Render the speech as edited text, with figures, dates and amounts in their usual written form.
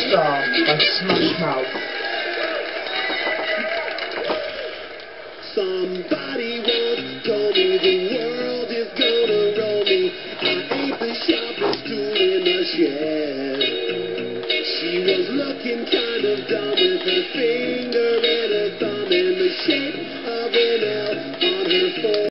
Star by Smash Mouth. Somebody once told me the world is gonna roll me. I ain't the sharpest tool in the shed. She was looking kind of dumb with her face.